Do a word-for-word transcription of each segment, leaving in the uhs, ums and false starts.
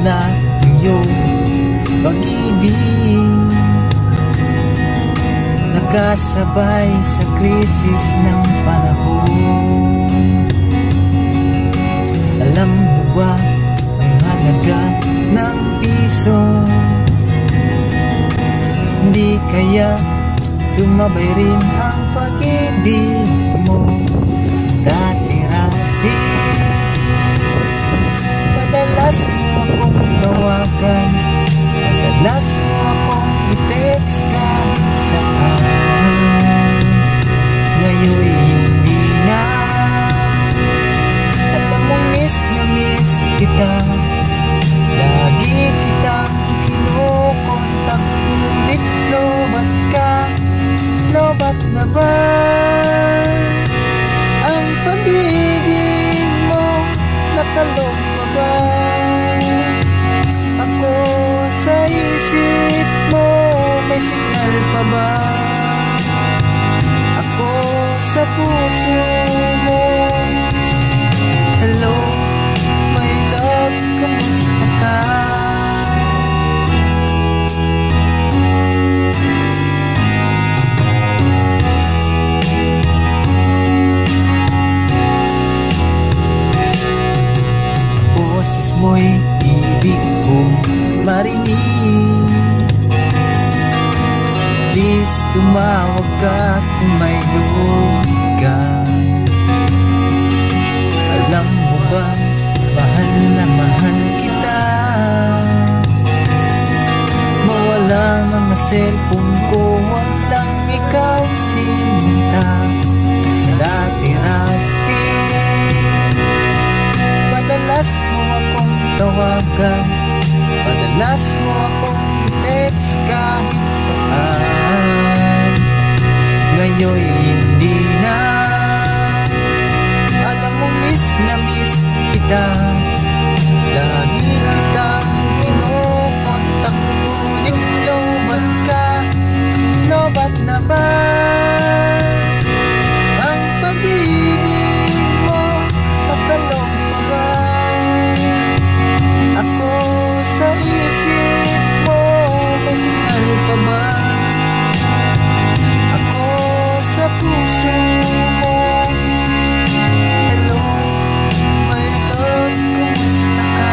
na iyong pag-ibig, nakasabay sa krisis ng panahon. Alam mo ba ang halaga ng piso? Hindi kaya sumabay rin ang pag-ibig mo dati-rati? Madalas mo akong tawagan, madalas mo akong i-text kahit saan. Ngayon'y hindi na. Alam mong miss na miss kita, lagi kitang kinukontak, ngunit lobat ka. Lobat na ba ang pag-ibig mo? Nakalog pa ba ako sa isip mo? May signal pa ba ako sa puso mo? Hello, my love, kamusta ka? Boses mo'y ibig kong marinig. Please tumawag ka kung may loob ka. Alam mo ba, mahal na mahal kita. Mawala mga cellphone ko, wag lang ikaw sinta. Dati-rati madalas mo akong tawagan, madalas mo akong i-text kahit saan. Ngayon'y hindi na. Alam mo miss na miss kita, lagi kitang kinukontak, ngunit lobat ka. Lobat na ba ang pag-ibig mo? Nakalog pa ba ako sa isip mo? May signal pa ba ako sa puso mo? Hello, my love, kumusta ka?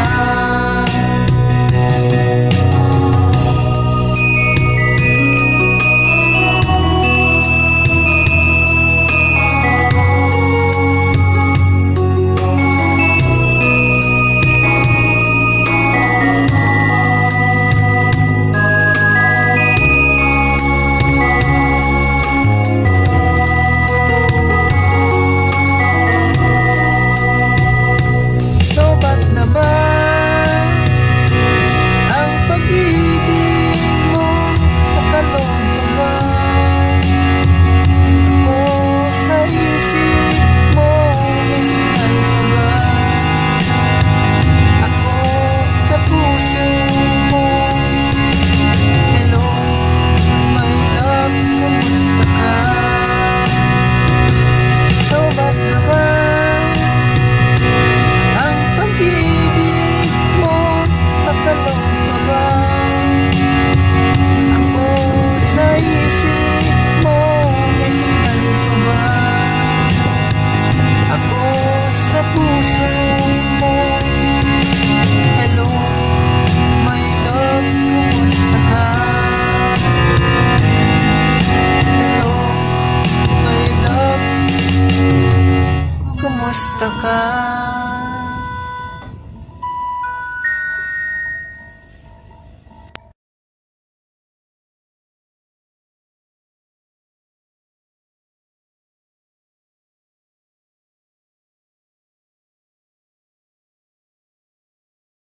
Kumusta ka?